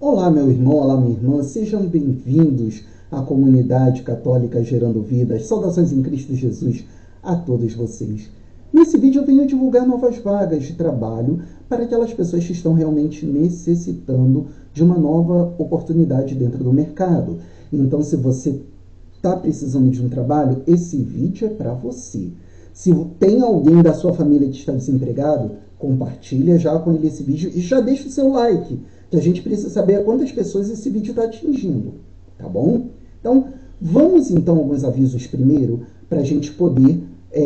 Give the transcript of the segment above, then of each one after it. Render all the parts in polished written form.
Olá, meu irmão, olá, minha irmã, sejam bem-vindos à comunidade católica Gerando Vidas. Saudações em Cristo Jesus a todos vocês. Nesse vídeo eu venho divulgar novas vagas de trabalho para aquelas pessoas que estão realmente necessitando de uma nova oportunidade dentro do mercado. Então, se você está precisando de um trabalho, esse vídeo é para você. Se tem alguém da sua família que está desempregado, compartilha já com ele esse vídeo e já deixa o seu like, que a gente precisa saber a quantas pessoas esse vídeo está atingindo, tá bom? Então, vamos então a alguns avisos primeiro, para a gente poder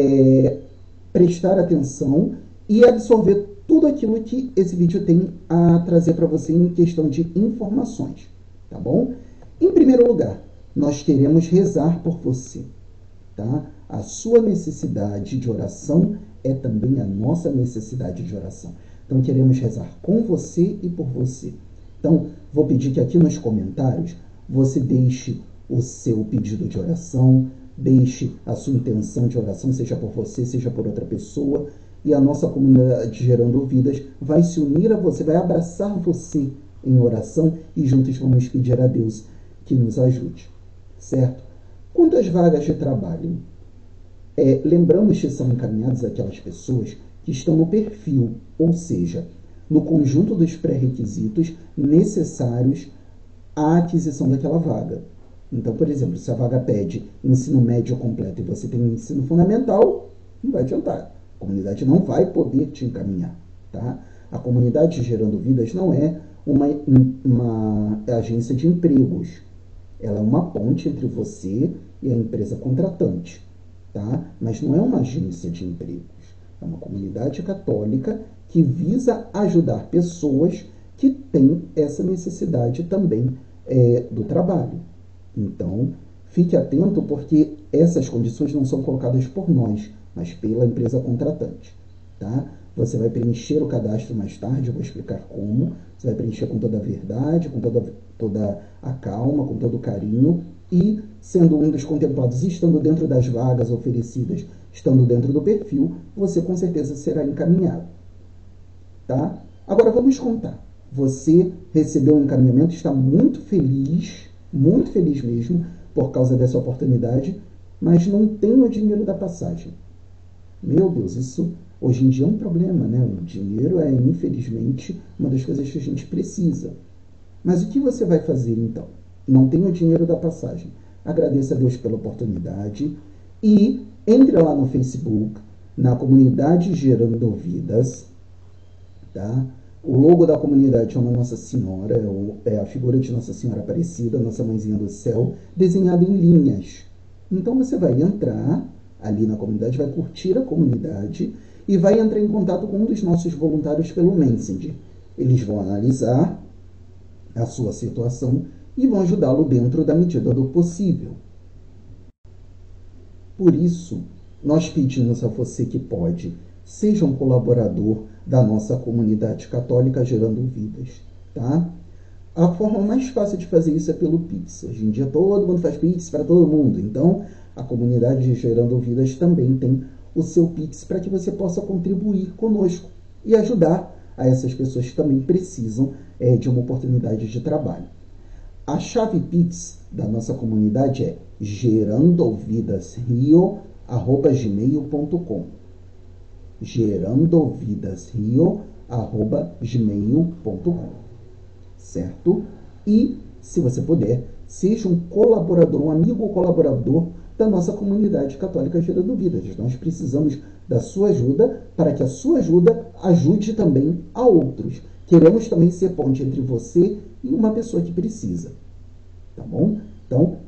prestar atenção e absorver tudo aquilo que esse vídeo tem a trazer para você em questão de informações, tá bom? Em primeiro lugar, nós queremos rezar por você, tá? A sua necessidade de oração é também a nossa necessidade de oração. Então, queremos rezar com você e por você. Então, vou pedir que aqui nos comentários você deixe o seu pedido de oração, deixe a sua intenção de oração, seja por você, seja por outra pessoa, e a nossa comunidade Gerando Vidas vai se unir a você, vai abraçar você em oração e juntos vamos pedir a Deus que nos ajude, certo? Quanto às vagas de trabalho, lembramos que são encaminhadas aquelas pessoas que estão no perfil, ou seja, no conjunto dos pré-requisitos necessários à aquisição daquela vaga. Então, por exemplo, se a vaga pede ensino médio completo e você tem um ensino fundamental, não vai adiantar. A comunidade não vai poder te encaminhar, tá? A comunidade Gerando Vidas não é uma agência de empregos. Ela é uma ponte entre você e a empresa contratante, tá? Mas não é uma agência de empregos. É uma comunidade católica que visa ajudar pessoas que têm essa necessidade também do trabalho. Então, fique atento porque essas condições não são colocadas por nós, mas pela empresa contratante, tá? Você vai preencher o cadastro mais tarde, eu vou explicar como. Você vai preencher com toda a verdade, com toda a calma, com todo o carinho. E, sendo um dos contemplados, estando dentro das vagas oferecidas, estando dentro do perfil, você com certeza será encaminhado, tá? Agora vamos contar. Você recebeu um encaminhamento, está muito feliz mesmo, por causa dessa oportunidade, mas não tem o dinheiro da passagem. Meu Deus, isso hoje em dia é um problema, né? O dinheiro é, infelizmente, uma das coisas que a gente precisa. Mas o que você vai fazer, então? Não tem o dinheiro da passagem. Agradeça a Deus pela oportunidade e entre lá no Facebook, na comunidade Gerando Vidas, tá? O logo da comunidade é uma Nossa Senhora, é a figura de Nossa Senhora Aparecida, Nossa Mãezinha do Céu, desenhada em linhas. Então você vai entrar ali na comunidade, vai curtir a comunidade e vai entrar em contato com um dos nossos voluntários pelo Messenger. Eles vão analisar a sua situação e vão ajudá-lo dentro da medida do possível. Por isso, nós pedimos a você que pode, seja um colaborador da nossa comunidade católica Gerando Vidas, tá? A forma mais fácil de fazer isso é pelo Pix. Hoje em dia todo mundo faz Pix para todo mundo, então a comunidade Gerando Vidas também tem o seu Pix para que você possa contribuir conosco e ajudar a essas pessoas que também precisam de uma oportunidade de trabalho. A chave Pix da nossa comunidade é gerandovidasrio@gmail.com gerandovidasrio@gmail.com, certo? E, se você puder, seja um colaborador, um amigo colaborador da nossa comunidade católica Gerando Vidas. Nós precisamos da sua ajuda para que a sua ajuda ajude também a outros. Queremos também ser ponte entre você e uma pessoa que precisa, tá bom? Então,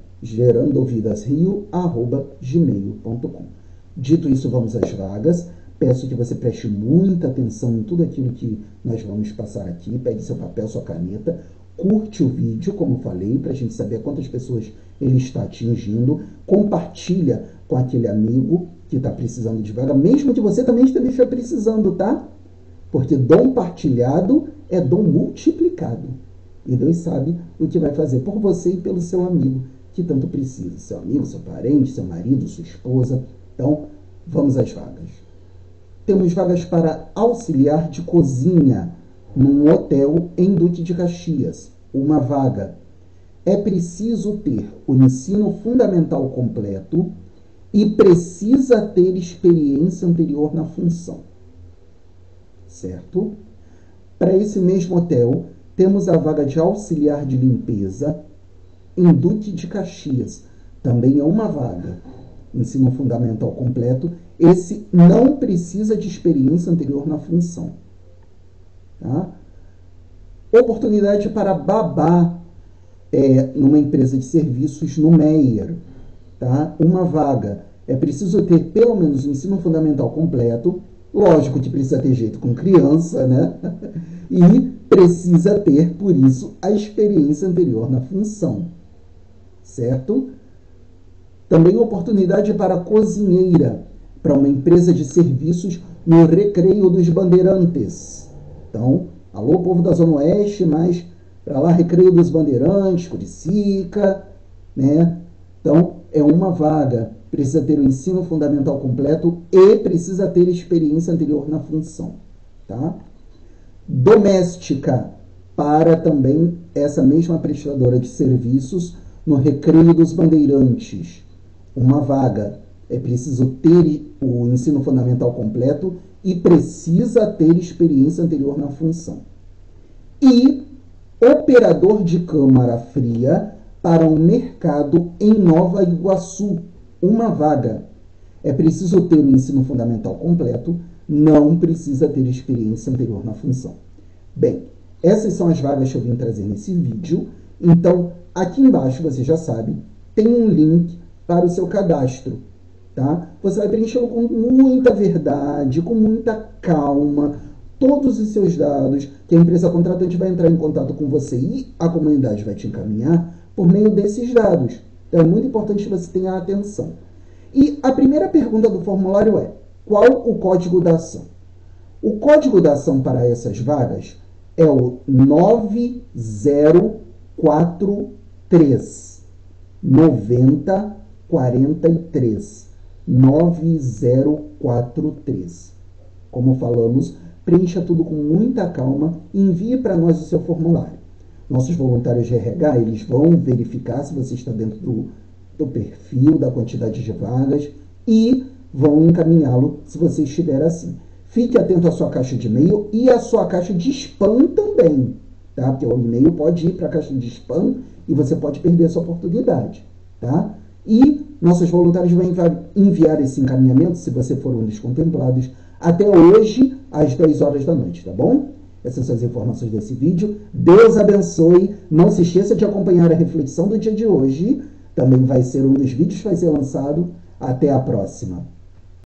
gerandovidasrio@gmail.com. Dito isso, vamos às vagas. Peço que você preste muita atenção em tudo aquilo que nós vamos passar aqui. Pegue seu papel, sua caneta, curte o vídeo, como falei, para a gente saber quantas pessoas ele está atingindo. Compartilha com aquele amigo que está precisando de vaga, mesmo que você também esteja precisando, tá? Porque dom partilhado é dom multiplicado. E Deus sabe o que vai fazer por você e pelo seu amigo que tanto precisa. Seu amigo, seu parente, seu marido, sua esposa. Então, vamos às vagas. Temos vagas para auxiliar de cozinha num hotel em Duque de Caxias. uma vaga. É preciso ter o ensino fundamental completo e precisa ter experiência anterior na função. Certo? Para esse mesmo hotel, temos a vaga de auxiliar de limpeza em Duque de Caxias. Também é uma vaga. Ensino fundamental completo. Esse não precisa de experiência anterior na função. Tá? Oportunidade para babá numa empresa de serviços no Meier. Tá? Uma vaga. É preciso ter pelo menos o ensino fundamental completo. Lógico que precisa ter jeito com criança, né? E precisa ter, por isso, a experiência anterior na função. Certo? Também oportunidade para cozinheira, para uma empresa de serviços no Recreio dos Bandeirantes. Então, alô, povo da Zona Oeste, mas para lá, Recreio dos Bandeirantes, Curicica, né? Então, é uma vaga. Precisa ter o ensino fundamental completo e precisa ter experiência anterior na função. Tá? Doméstica, para também essa mesma prestadora de serviços no Recreio dos Bandeirantes. Uma vaga. É preciso ter o ensino fundamental completo e precisa ter experiência anterior na função. E operador de câmara fria para um mercado em Nova Iguaçu. Uma vaga. É preciso ter o ensino fundamental completo, não precisa ter experiência anterior na função. Bem, essas são as vagas que eu vim trazer nesse vídeo. Então, aqui embaixo, você já sabe, tem um link para o seu cadastro. Tá? Você vai preenchê-lo com muita verdade, com muita calma, todos os seus dados, que a empresa contratante vai entrar em contato com você e a comunidade vai te encaminhar por meio desses dados. Então, é muito importante que você tenha atenção. E a primeira pergunta do formulário é: qual o código da ação? O código da ação para essas vagas é o 9043 9043 9043. Como falamos, preencha tudo com muita calma e envie para nós o seu formulário. Nossos voluntários de RH, eles vão verificar se você está dentro do perfil, da quantidade de vagas e vão encaminhá-lo se você estiver assim. Fique atento à sua caixa de e-mail e à sua caixa de spam também, tá? Porque o e-mail pode ir para a caixa de spam e você pode perder essa oportunidade, tá? E nossos voluntários vão enviar esse encaminhamento, se você for um dos contemplados, até hoje, às 10 horas da noite, tá bom? Essas são as informações desse vídeo. Deus abençoe. Não se esqueça de acompanhar a reflexão do dia de hoje. Também vai ser um dos vídeos que vai ser lançado. Até a próxima.